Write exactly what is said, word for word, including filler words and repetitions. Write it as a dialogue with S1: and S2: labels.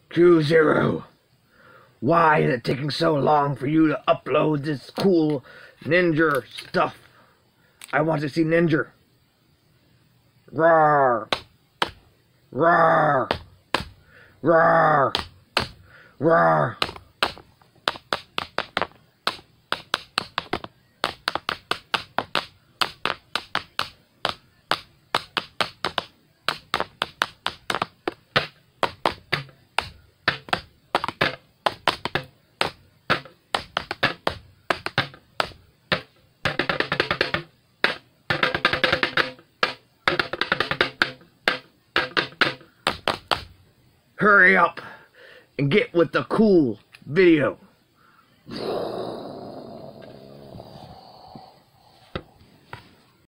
S1: Q zero. Why is it taking so long for you to upload this cool Ninja stuff? I want to see Ninja. Roar. Roar. Roar. Roar. Hurry up and get with the cool video.